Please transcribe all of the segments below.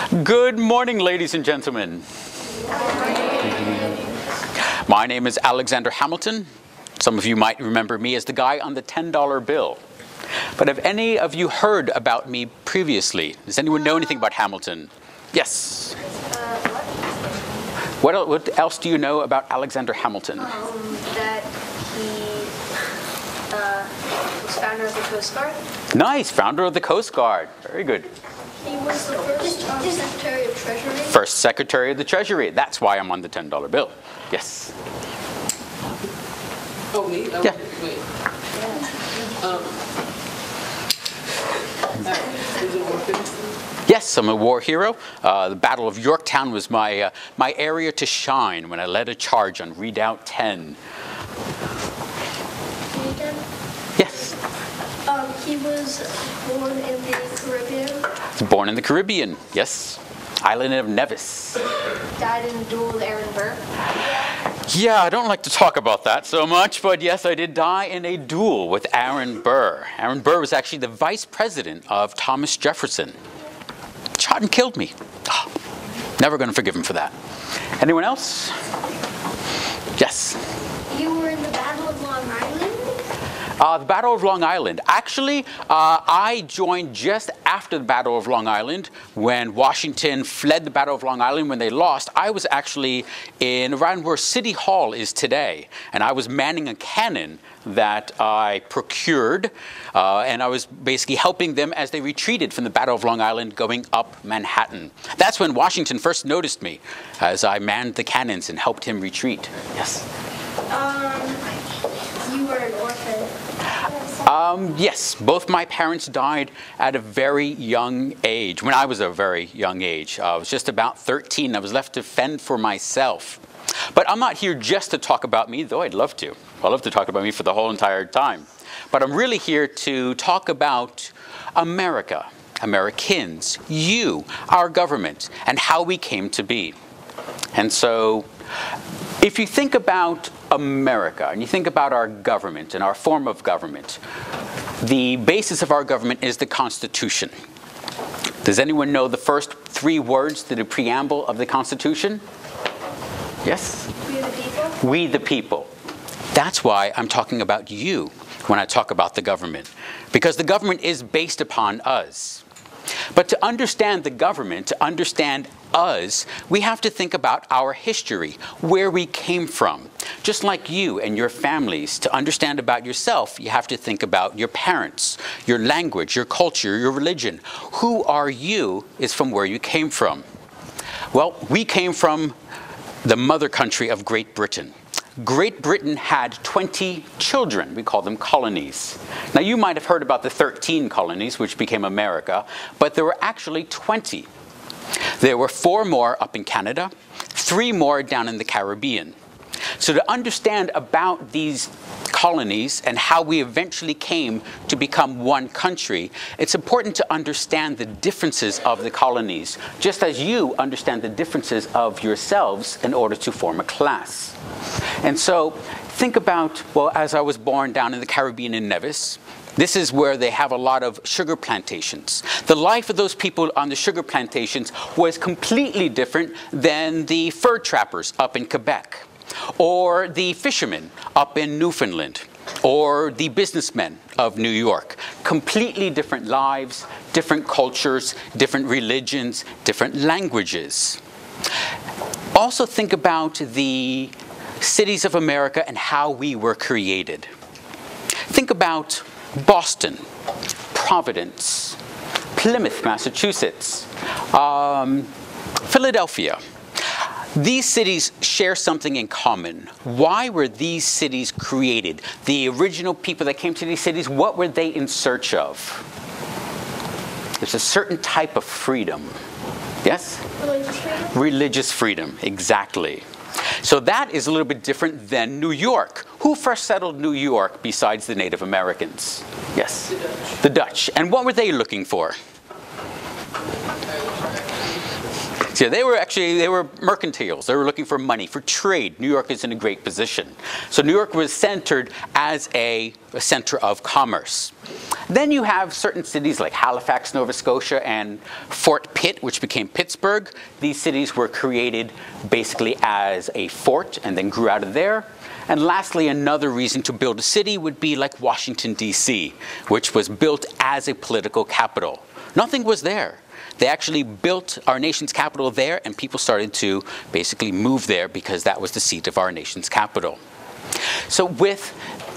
Good morning, ladies and gentlemen. My name is Alexander Hamilton. Some of you might remember me as the guy on the $10 bill. But have any of you heard about me previously? Does anyone know anything about Hamilton? Yes. What else do you know about Alexander Hamilton? That he was founder of the Coast Guard. Nice, founder of the Coast Guard. Very good. He was the first Secretary of Treasury. First Secretary of the Treasury. That's why I'm on the $10 bill. Yes. Oh, me? Oh, Yeah. Wait. Is it war hero? Yes, I'm a war hero. The Battle of Yorktown was my area to shine when I led a charge on Redoubt 10. Yes. He was born in the Caribbean. Born in the Caribbean, yes. Island of Nevis. Died in a duel with Aaron Burr. Yeah, I don't like to talk about that so much, but yes, I did die in a duel with Aaron Burr. Aaron Burr was actually the vice president of Thomas Jefferson. Shot and killed me. Oh, never going to forgive him for that. Anyone else? Yes. You were in the Battle of Long Island? The Battle of Long Island. Actually, I joined just after the Battle of Long Island when Washington fled the Battle of Long Island when they lost. I was actually around where City Hall is today, and I was manning a cannon that I procured, and I was basically helping them as they retreated from the Battle of Long Island going up Manhattan. That's when Washington first noticed me, as I manned the cannons and helped him retreat. Yes? You were an orphan. Yes, both my parents died at a very young age. When I was a very young age, I was just about 13. I was left to fend for myself. But I'm not here just to talk about me, though I'd love to. I'd love to talk about me for the whole entire time. But I'm really here to talk about America, Americans, you, our government, and how we came to be. And so, if you think about America, and you think about our government and our form of government, the basis of our government is the Constitution. Does anyone know the first three words to the preamble of the Constitution? Yes? We the people? We the people. That's why I'm talking about you when I talk about the government, because the government is based upon us. But to understand the government, to understand us, we have to think about our history, where we came from. Just like you and your families, to understand about yourself, you have to think about your parents, your language, your culture, your religion. Who are you is from where you came from. Well, we came from the mother country of Great Britain. Great Britain had 20 children. We call them colonies. Now, you might have heard about the 13 colonies, which became America, but there were actually 20. There were 4 more up in Canada, 3 more down in the Caribbean. So to understand about these colonies and how we eventually came to become one country, it's important to understand the differences of the colonies, just as you understand the differences of yourselves in order to form a class. And so think about, well, as I was born down in the Caribbean in Nevis, this is where they have a lot of sugar plantations. The life of those people on the sugar plantations was completely different than the fur trappers up in Quebec, or the fishermen up in Newfoundland, or the businessmen of New York. Completely different lives, different cultures, different religions, different languages. Also think about the cities of America and how we were created. Think about Boston, Providence, Plymouth, Massachusetts, Philadelphia. These cities share something in common. Why were these cities created? The original people that came to these cities, what were they in search of? There's a certain type of freedom. Yes? Religious freedom? Religious freedom, exactly. So that is a little bit different than New York. Who first settled New York besides the Native Americans? Yes? The Dutch. The Dutch. And what were they looking for? So they were mercantiles. They were looking for money, for trade. New York is in a great position. So New York was centered as a center of commerce. Then you have certain cities like Halifax, Nova Scotia, and Fort Pitt, which became Pittsburgh. These cities were created basically as a fort and then grew out of there. And lastly, another reason to build a city would be like Washington, D.C., which was built as a political capital. Nothing was there. They actually built our nation's capital there, and people started to basically move there because that was the seat of our nation's capital. So with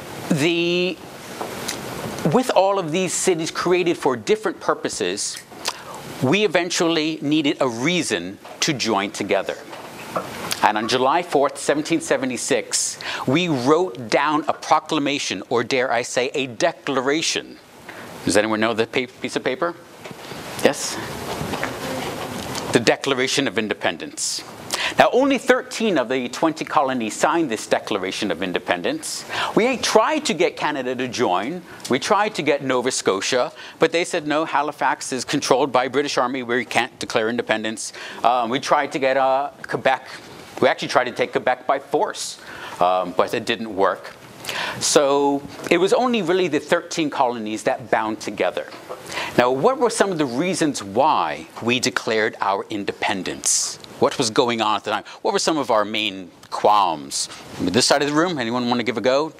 all of these cities created for different purposes, we eventually needed a reason to join together. And on July 4th, 1776, we wrote down a proclamation, or dare I say, a declaration. Does anyone know the piece of paper? Yes? The Declaration of Independence. Now, only 13 of the 20 colonies signed this Declaration of Independence. We tried to get Canada to join. We tried to get Nova Scotia, but they said, no, Halifax is controlled by British Army. We can't declare independence. We tried to get Quebec. We actually tried to take Quebec by force, but it didn't work. So it was only really the 13 colonies that bound together. Now, what were some of the reasons why we declared our independence? What was going on at the time? What were some of our main qualms? This side of the room, anyone want to give a go?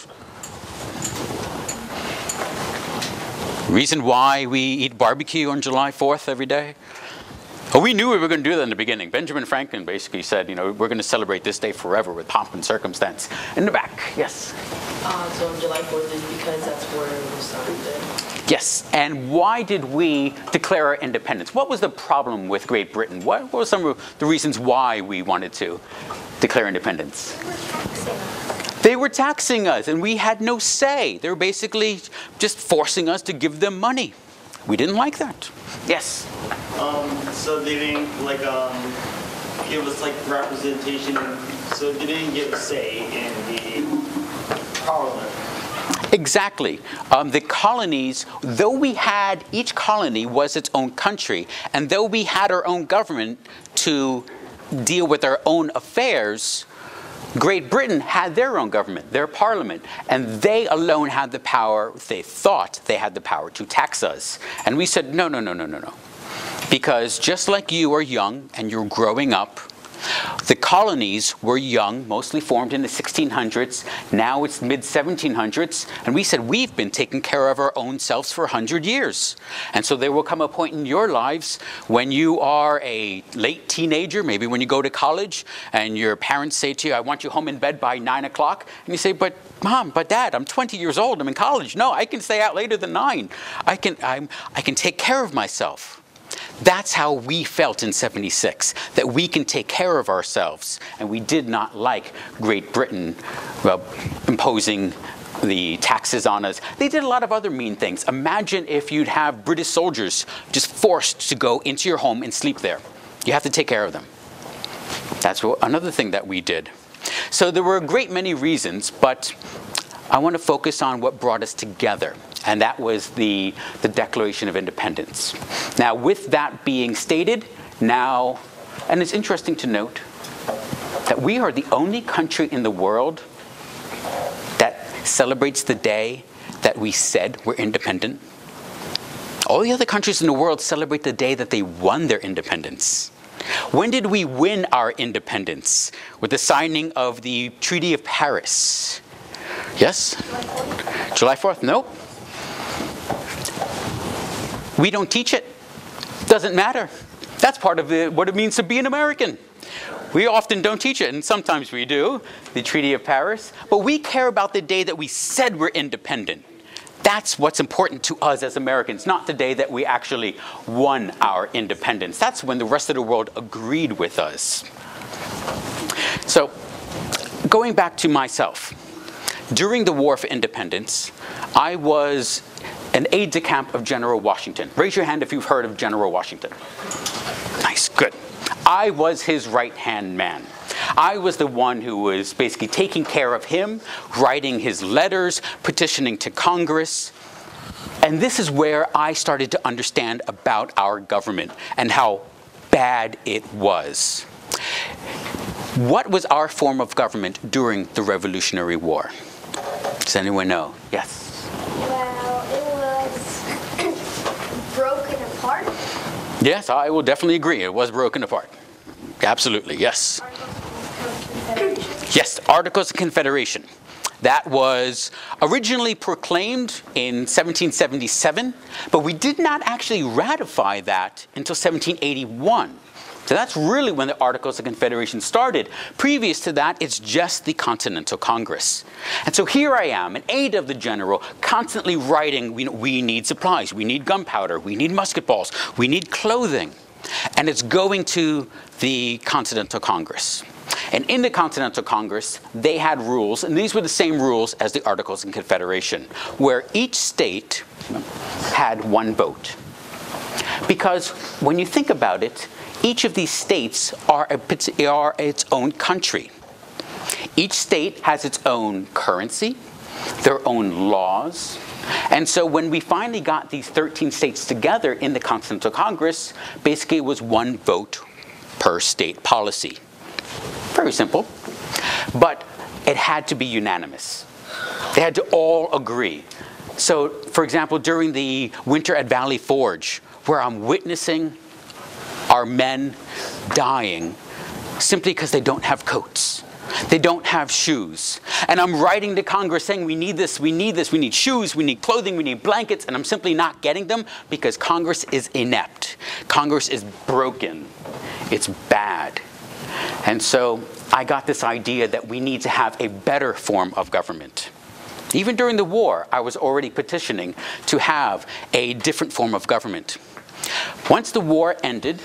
Reason why we eat barbecue on July 4th every day? Oh, we knew we were going to do that in the beginning. Benjamin Franklin basically said, you know, we're going to celebrate this day forever with pomp and circumstance. In the back, yes? So on July 4th is because that's where it was started. Yes, and why did we declare our independence? What was the problem with Great Britain? What were some of the reasons why we wanted to declare independence? They were taxing us, and we had no say. They were basically just forcing us to give them money. We didn't like that. Yes? So they didn't give us representation, so they didn't give a say in the Parliament. Exactly. The colonies, though we had, each colony was its own country, and though we had our own government to deal with our own affairs, Great Britain had their own government, their parliament, and they alone had the power, they thought they had the power to tax us. And we said, no, no, no, no, no, no. Because just like you are young and you're growing up, the colonies were young, mostly formed in the 1600s. Now it's mid-1700s. And we said, we've been taking care of our own selves for 100 years. And so there will come a point in your lives when you are a late teenager, maybe when you go to college, and your parents say to you, I want you home in bed by 9 o'clock. And you say, but Mom, but Dad, I'm 20 years old. I'm in college. No, I can stay out later than 9. I can take care of myself. That's how we felt in 76, that we can take care of ourselves. And we did not like Great Britain imposing the taxes on us. They did a lot of other mean things. Imagine if you'd have British soldiers just forced to go into your home and sleep there. You have to take care of them. That's another thing that we did. So there were a great many reasons, but I want to focus on what brought us together. And that was the Declaration of Independence. Now, with that being stated, now, and it's interesting to note that we are the only country in the world that celebrates the day that we said we're independent. All the other countries in the world celebrate the day that they won their independence. When did we win our independence? With the signing of the Treaty of Paris. Yes? July 4th? Nope. We don't teach it. Doesn't matter. That's part of what it means to be an American. We often don't teach it, and sometimes we do, the Treaty of Paris. But we care about the day that we said we're independent. That's what's important to us as Americans, not the day that we actually won our independence. That's when the rest of the world agreed with us. So, going back to myself. During the War for Independence, I was an aide-de-camp of General Washington. Raise your hand if you've heard of General Washington. Nice, good. I was his right-hand man. I was the one who was basically taking care of him, writing his letters, petitioning to Congress. And this is where I started to understand about our government and how bad it was. What was our form of government during the Revolutionary War? Does anyone know? Yes? Well, it was broken apart. Yes, I will definitely agree. It was broken apart. Absolutely, yes. Yes, Articles of Confederation. That was originally proclaimed in 1777, but we did not actually ratify that until 1781. So that's really when the Articles of Confederation started. Previous to that, it's just the Continental Congress. And so here I am, an aide of the general, constantly writing, we need supplies, we need gunpowder, we need musket balls, we need clothing. And it's going to the Continental Congress. And in the Continental Congress, they had rules, and these were the same rules as the Articles of Confederation, where each state had one vote. Because when you think about it, each of these states are its own country. Each state has its own currency, their own laws. And so when we finally got these 13 states together in the Continental Congress, basically it was one vote per state policy. Very simple. But it had to be unanimous. They had to all agree. So, for example, during the winter at Valley Forge, where I'm witnessing our men dying simply because they don't have coats. They don't have shoes. And I'm writing to Congress saying, we need this, we need this, we need shoes, we need clothing, we need blankets, and I'm simply not getting them because Congress is inept. Congress is broken. It's bad. And so I got this idea that we need to have a better form of government. Even during the war, I was already petitioning to have a different form of government. Once the war ended,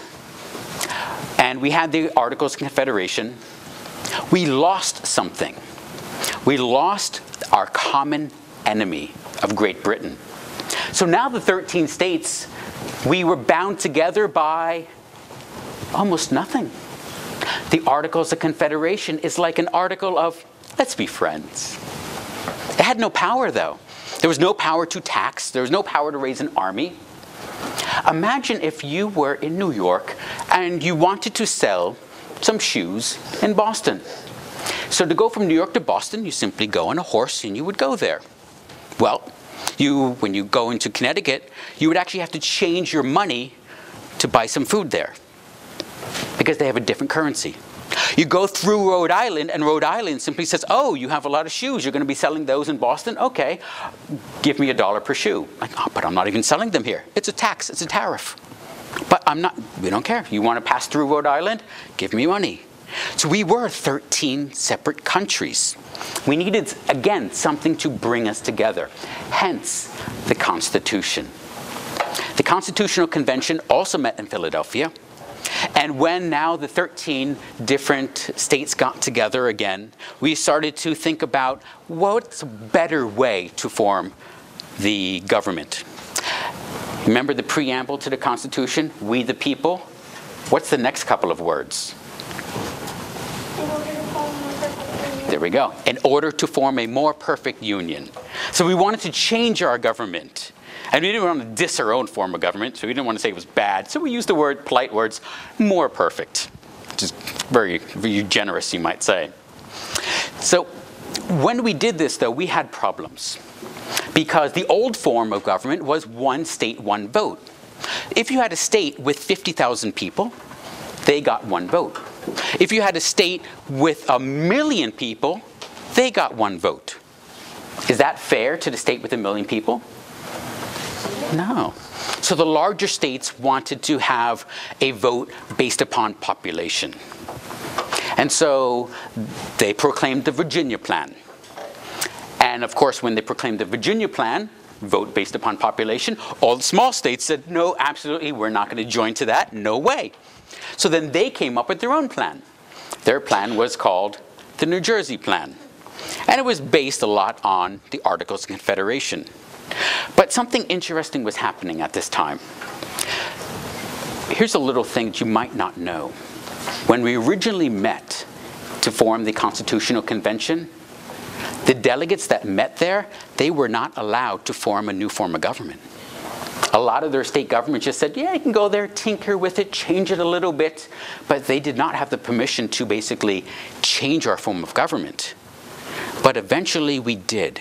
and we had the Articles of Confederation, we lost something. We lost our common enemy of Great Britain. So now the 13 states, we were bound together by almost nothing. The Articles of Confederation is like an article of, let's be friends. It had no power, though. There was no power to tax. There was no power to raise an army. Imagine if you were in New York and you wanted to sell some shoes in Boston. So to go from New York to Boston, you simply go on a horse and you would go there. Well, when you go into Connecticut, you would actually have to change your money to buy some food there because they have a different currency. You go through Rhode Island, and Rhode Island simply says, oh, you have a lot of shoes. You're going to be selling those in Boston? Okay, give me $1 per shoe. Like, oh, but I'm not even selling them here. It's a tax. It's a tariff. But we don't care. You want to pass through Rhode Island? Give me money. So we were 13 separate countries. We needed, again, something to bring us together. Hence, the Constitution. The Constitutional Convention also met in Philadelphia. And when now the 13 different states got together again, we started to think about what's a better way to form the government. Remember the preamble to the Constitution, we the people? What's the next couple of words? There we go. In order to form a more perfect union. So we wanted to change our government. And we didn't want to diss our own form of government, so we didn't want to say it was bad. So we used the word, polite words, more perfect, which is very, very generous, you might say. So when we did this, though, we had problems. Because the old form of government was one state, one vote. If you had a state with 50,000 people, they got one vote. If you had a state with 1 million people, they got one vote. Is that fair to the state with 1 million people? No. So the larger states wanted to have a vote based upon population. And so they proclaimed the Virginia Plan. And of course, when they proclaimed the Virginia Plan, vote based upon population, all the small states said, no, absolutely, we're not going to join to that, no way. So then they came up with their own plan. Their plan was called the New Jersey Plan. And it was based a lot on the Articles of Confederation. But something interesting was happening at this time. Here's a little thing that you might not know. When we originally met to form the Constitutional Convention, the delegates that met there, they were not allowed to form a new form of government. A lot of their state governments just said, yeah, you can go there, tinker with it, change it a little bit. But they did not have the permission to basically change our form of government. But eventually we did.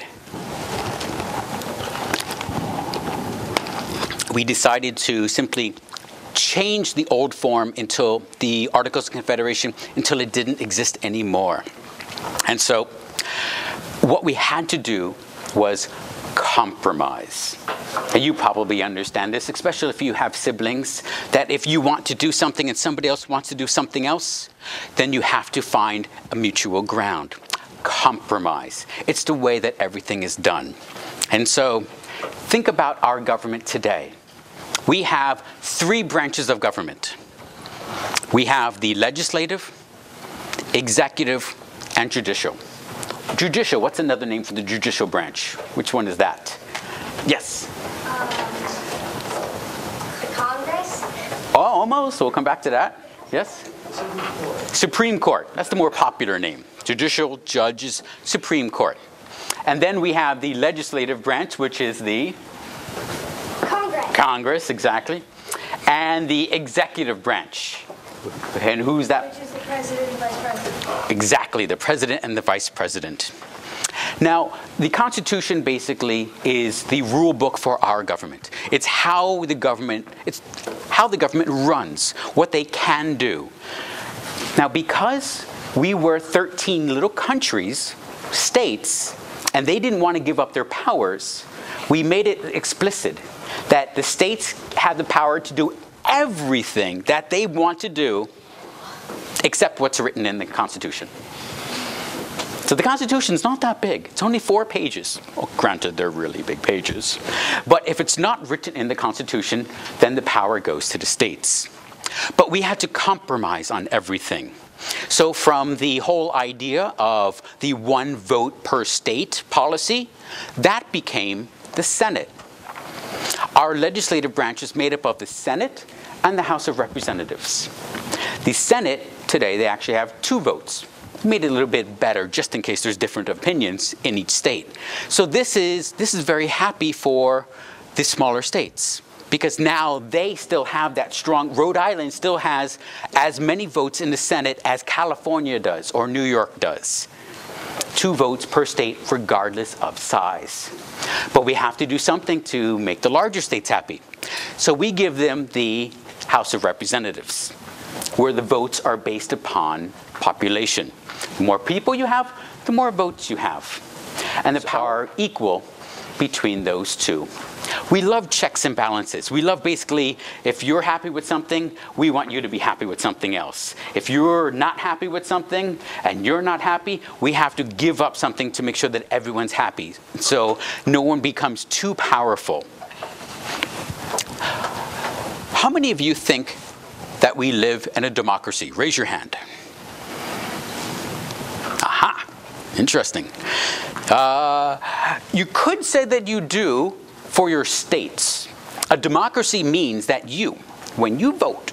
We decided to simply change the old form until the Articles of Confederation, until it didn't exist anymore. And so what we had to do was compromise. And you probably understand this, especially if you have siblings, that if you want to do something and somebody else wants to do something else, then you have to find a mutual ground. Compromise. It's the way that everything is done. And so think about our government today. We have 3 branches of government. We have the legislative, executive, and judicial. Judicial, what's another name for the judicial branch? Which one is that? Yes? The Congress? Oh, almost. We'll come back to that. Yes? Supreme Court. That's the more popular name. Judicial, judges, Supreme Court. And then we have the legislative branch, which is the Congress, exactly. And the executive branch. And who's that? Which is the president and vice president. Exactly, the president and the vice president. Now, the Constitution basically is the rule book for our government. It's how the government runs, what they can do. Now, because we were 13 little countries, states, and they didn't want to give up their powers, we made it explicit that the states have the power to do everything that they want to do except what's written in the Constitution. So the Constitution is not that big. It's only 4 pages. Well, granted, they're really big pages. But if it's not written in the Constitution, then the power goes to the states. But we had to compromise on everything. So from the whole idea of the 1 vote per state policy, that became the Senate. Our legislative branch is made up of the Senate and the House of Representatives. The Senate, today, they actually have 2 votes. Made it a little bit better just in case there's different opinions in each state. So this is very happy for the smaller states, because now they still have that strong. Rhode Island still has as many votes in the Senate as California does or New York does. 2 votes per state regardless of size. But we have to do something to make the larger states happy. So we give them the House of Representatives, where the votes are based upon population. The more people you have, the more votes you have. And the power are equal between those 2. We love checks and balances. We love basically, if you're happy with something, we want you to be happy with something else. If you're not happy with something and you're not happy, we have to give up something to make sure that everyone's happy. So no one becomes too powerful. How many of you think that we live in a democracy? Raise your hand. Aha, interesting. You could say that you do for your states. A democracy means that you, when you vote,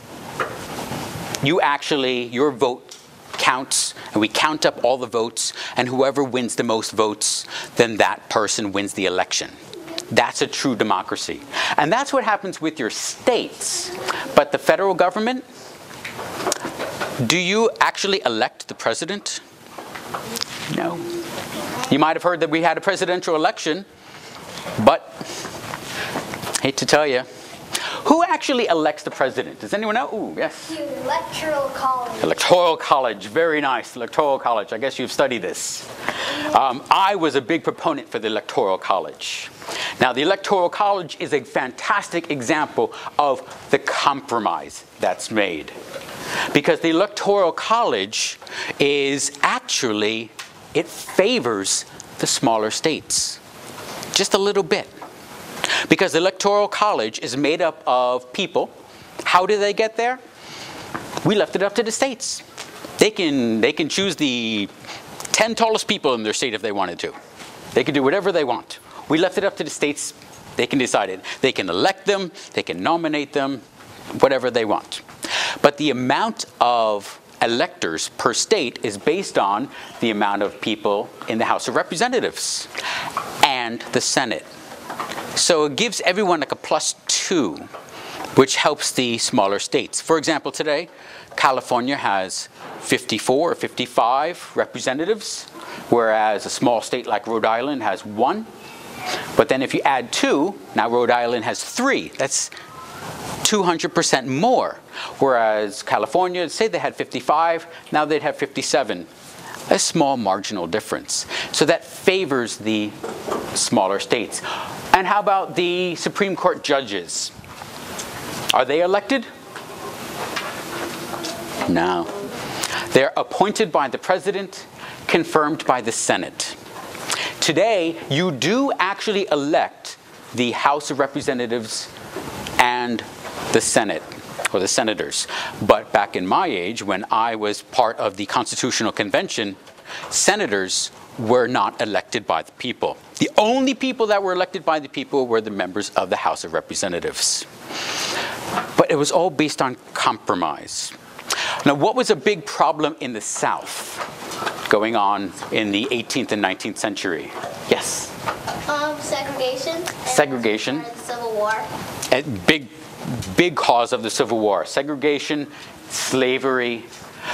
your vote counts, and we count up all the votes, and whoever wins the most votes, then that person wins the election. That's a true democracy. And that's what happens with your states. But the federal government, do you actually elect the president? No. You might have heard that we had a presidential election, but hate to tell you, who actually elects the president? Does anyone know? Ooh, yes. The Electoral College. Electoral College, very nice. Electoral College. I guess you've studied this. I was a big proponent for the Electoral College. Now, the Electoral College is a fantastic example of the compromise that's made. Because the Electoral College is actually, it favors the smaller states. Just a little bit. Because the Electoral College is made up of people. How do they get there? We left it up to the states. They can choose the 10 tallest people in their state if they wanted to. They can do whatever they want. We left it up to the states. They can decide it. They can elect them. They can nominate them. Whatever they want. But the amount of electors per state is based on the amount of people in the House of Representatives and the Senate. So it gives everyone like a +2 2, which helps the smaller states. For example, today, California has 54 or 55 representatives, whereas a small state like Rhode Island has 1. But then if you add 2, now Rhode Island has 3. That's 200% more. Whereas California, say they had 55, now they'd have 57. A small marginal difference. So that favors the smaller states. And how about the Supreme Court judges? Are they elected? No. They're appointed by the president, confirmed by the Senate. Today, you do actually elect the House of Representatives and the Senate, or the senators. But back in my age, when I was part of the Constitutional Convention, senators were not elected by the people. The only people that were elected by the people were the members of the House of Representatives. But it was all based on compromise. Now, what was a big problem in the South going on in the 18th and 19th century? Yes? Segregation. Segregation. And the Civil War. A big cause of the Civil War. Segregation, slavery.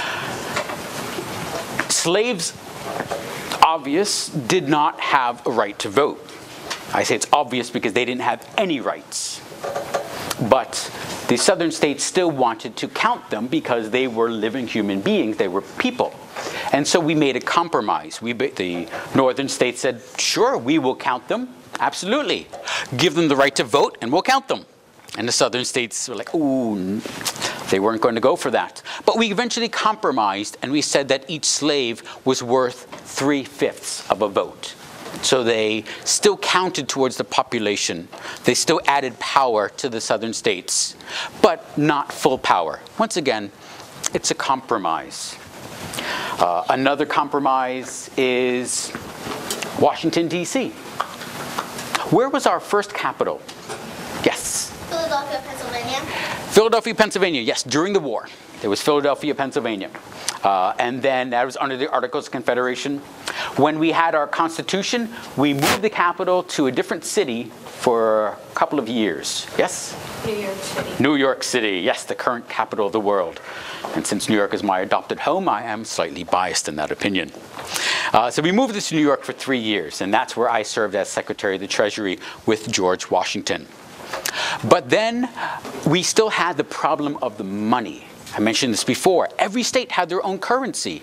Slaves, obvious, did not have a right to vote. I say it's obvious because they didn't have any rights. But the southern states still wanted to count them because they were living human beings, they were people. And so we made a compromise. The northern states said, sure, we will count them, absolutely. Give them the right to vote and we'll count them. And the southern states were like, ooh, they weren't going to go for that. But we eventually compromised and we said that each slave was worth 3/5 of a vote. So they still counted towards the population. They still added power to the southern states, but not full power. Once again, it's a compromise. Another compromise is Washington, D.C. Where was our first capital? Yes? Philadelphia, Pennsylvania. Philadelphia, Pennsylvania, yes, during the war. There was Philadelphia, Pennsylvania. And then that was under the Articles of Confederation. When we had our Constitution, we moved the capital to a different city for a couple of years. Yes? New York City. New York City, yes, the current capital of the world. And since New York is my adopted home, I am slightly biased in that opinion. So we moved this to New York for 3 years, and that's where I served as Secretary of the Treasury with George Washington. But then we still had the problem of the money. I mentioned this before. Every state had their own currency.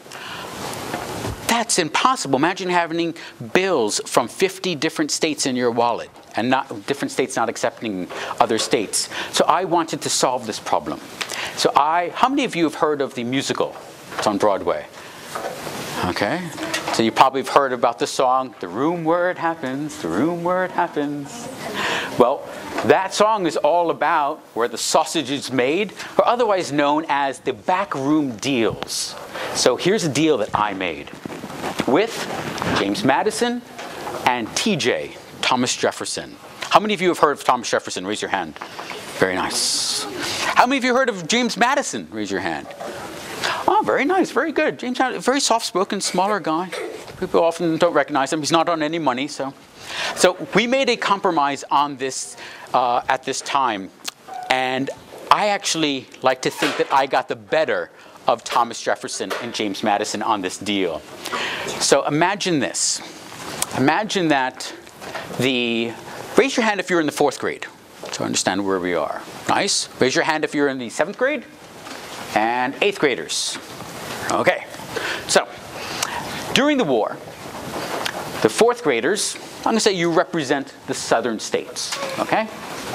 That's impossible. Imagine having bills from 50 different states in your wallet and different states not accepting other states. So I wanted to solve this problem. So how many of you have heard of the musical? It's on Broadway. Okay. So you probably have heard about the song, "The Room Where It Happens, the Room Where It Happens." Well, that song is all about where the sausage is made, or otherwise known as the backroom deals. So here's a deal that I made with James Madison and TJ, Thomas Jefferson. How many of you have heard of Thomas Jefferson? Raise your hand. Very nice. How many of you heard of James Madison? Raise your hand. Oh, very nice, very good. James Madison, very soft-spoken, smaller guy. People often don't recognize him. He's not on any money, so we made a compromise on this at this time, and I actually like to think that I got the better of Thomas Jefferson and James Madison on this deal. So imagine this. Imagine that raise your hand if you're in the 4th grade to understand where we are. Nice. Raise your hand if you're in the 7th grade and 8th graders. Okay. So during the war, the 4th graders, I'm going to say you represent the southern states. Okay?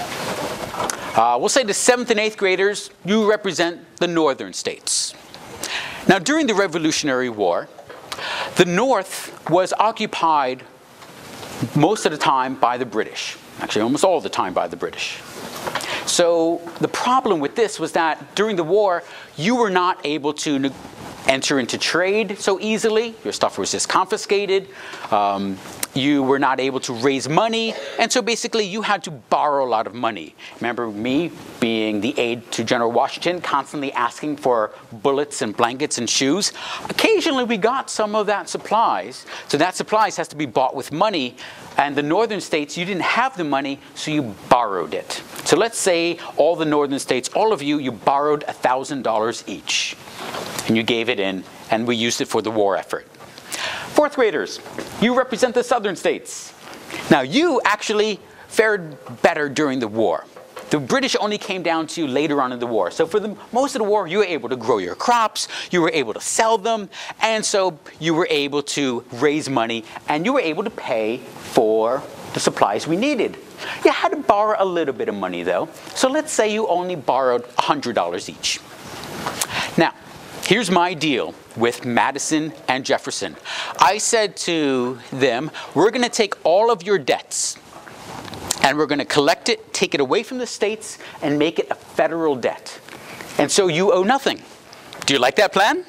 We'll say the 7th and 8th graders, you represent the northern states. Now, during the Revolutionary War, the North was occupied most of the time by the British. Actually, almost all the time by the British. So the problem with this was that during the war, you were not able to enter into trade so easily. Your stuff was just confiscated. you were not able to raise money, and so basically you had to borrow a lot of money. Remember me being the aide to General Washington, constantly asking for bullets and blankets and shoes. Occasionally we got some of that supplies, so that supplies has to be bought with money, and the northern states, you didn't have the money, so you borrowed it. So let's say all the northern states, all of you borrowed $1,000 each, and you gave it in, and we used it for the war effort. Fourth graders, you represent the southern states. Now you actually fared better during the war. The British only came down to you later on in the war. So for most of the war, you were able to grow your crops, you were able to sell them, and so you were able to raise money, and you were able to pay for the supplies we needed. You had to borrow a little bit of money though. So let's say you only borrowed $100 each. Now, here's my deal with Madison and Jefferson. I said to them, we're going to take all of your debts and we're going to collect it, take it away from the states, and make it a federal debt. And so you owe nothing. Do you like that plan?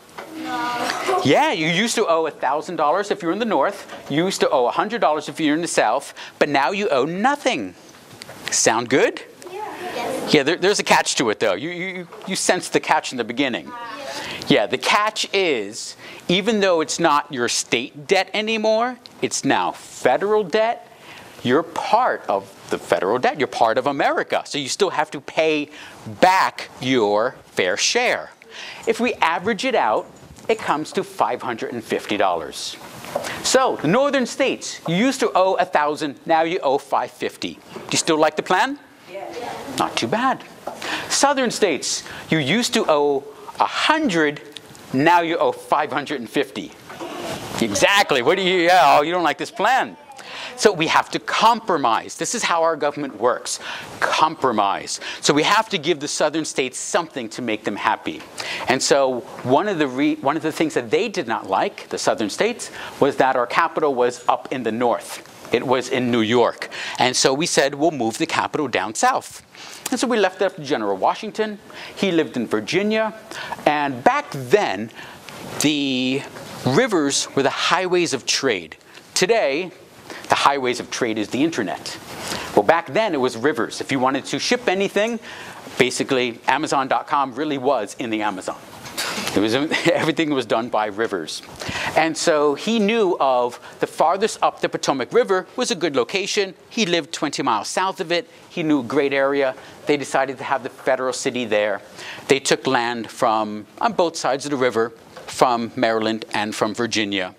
No. Yeah, you used to owe $1,000 if you're in the north. You used to owe $100 if you're in the south. But now you owe nothing. Sound good? Yes. Yeah, there's a catch to it, though. You sensed the catch in the beginning. Yeah, the catch is, even though it's not your state debt anymore, it's now federal debt, you're part of the federal debt. You're part of America. So you still have to pay back your fair share. If we average it out, it comes to $550. So the northern states, you used to owe $1,000, now you owe $550. Do you still like the plan? Yeah. Not too bad. Southern states, you used to owe $100, now you owe $550. Exactly. What do you? Oh, you don't like this plan. So we have to compromise. This is how our government works. Compromise. So we have to give the southern states something to make them happy. And so one of the things that they did not like, the southern states, was that our capital was up in the north. It was in New York. And so we said, we'll move the capital down south. And so we left it up to General Washington. He lived in Virginia. And back then, the rivers were the highways of trade. Today, the highways of trade is the internet. Well, back then it was rivers. If you wanted to ship anything, basically Amazon.com really was in the Amazon. Everything was done by rivers. And so he knew of the farthest up the Potomac River was a good location. He lived 20 miles south of it. He knew a great area. They decided to have the federal city there. They took land from on both sides of the river, from Maryland and from Virginia.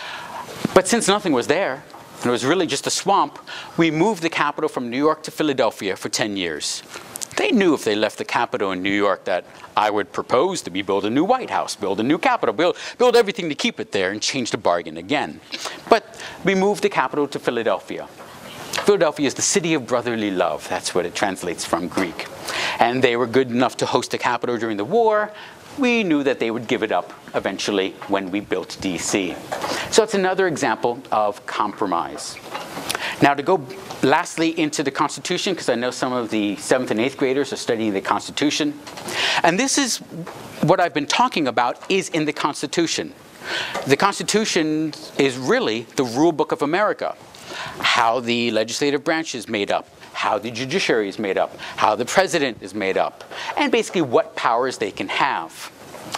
But since nothing was there, and it was really just a swamp, we moved the capital from New York to Philadelphia for 10 years. They knew if they left the capital in New York that I would propose to build a new White House, build a new capital, build everything to keep it there and change the bargain again. But we moved the capital to Philadelphia. Philadelphia is the city of brotherly love. That's what it translates from Greek. And they were good enough to host the capital during the war. We knew that they would give it up eventually when we built D.C. So it's another example of compromise. Now to go lastly into the Constitution, because I know some of the 7th and 8th graders are studying the Constitution. And this is what I've been talking about is in the Constitution. The Constitution is really the rule book of America. How the legislative branch is made up, how the judiciary is made up, how the president is made up, and basically what powers they can have.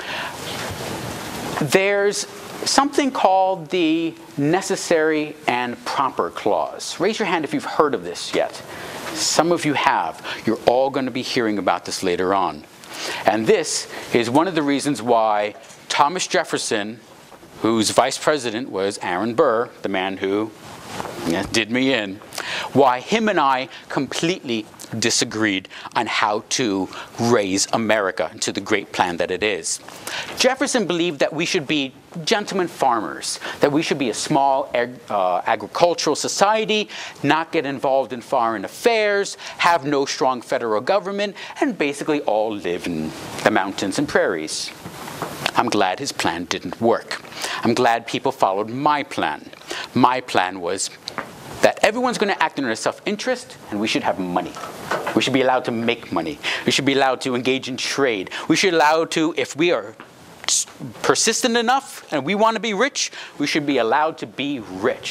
There's something called the necessary and proper clause. Raise your hand if you've heard of this yet. Some of you have. You're all going to be hearing about this later on. And this is one of the reasons why Thomas Jefferson, whose vice president was Aaron Burr, the man who did me in, why him and I completely disagreed on how to raise America into the great plan that it is. Jefferson believed that we should be gentlemen farmers, that we should be a small agricultural society, not get involved in foreign affairs, have no strong federal government, and basically all live in the mountains and prairies. I'm glad his plan didn't work. I'm glad people followed my plan. My plan was that everyone's going to act in their self-interest, and we should have money. We should be allowed to make money. We should be allowed to engage in trade. We should be allowed to, if we are persistent enough and we want to be rich, we should be allowed to be rich.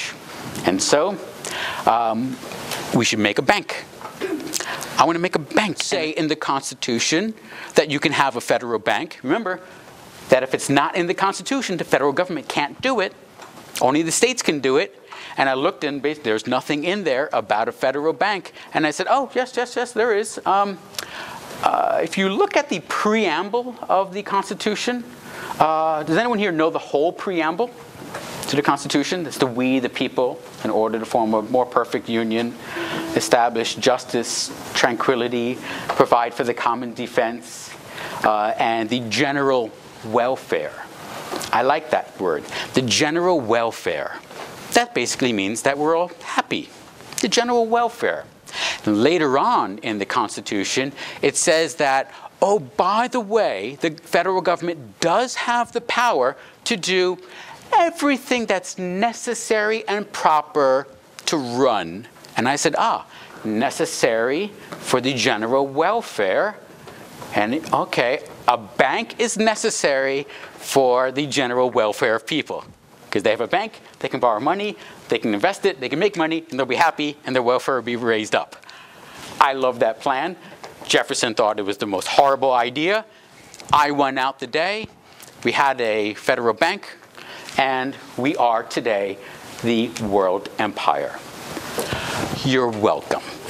And so we should make a bank. I want to make a bank. Say in the Constitution that you can have a federal bank. Remember that if it's not in the Constitution, the federal government can't do it. Only the states can do it. And I looked and there's nothing in there about a federal bank. And I said, oh, yes, there is. If you look at the preamble of the Constitution, does anyone here know the whole preamble to the Constitution? It's the we, the people, in order to form a more perfect union, establish justice, tranquility, provide for the common defense, and the general welfare. I like that word, the general welfare. That basically means that we're all happy, the general welfare. And later on in the Constitution, it says that, oh, by the way, the federal government does have the power to do everything that's necessary and proper to run. And I said, necessary for the general welfare. And okay, a bank is necessary for the general welfare of people. Because they have a bank, they can borrow money, they can invest it, they can make money, and they'll be happy, and their welfare will be raised up. I love that plan. Jefferson thought it was the most horrible idea. I won out the day. We had a federal bank, and we are today the world empire. You're welcome.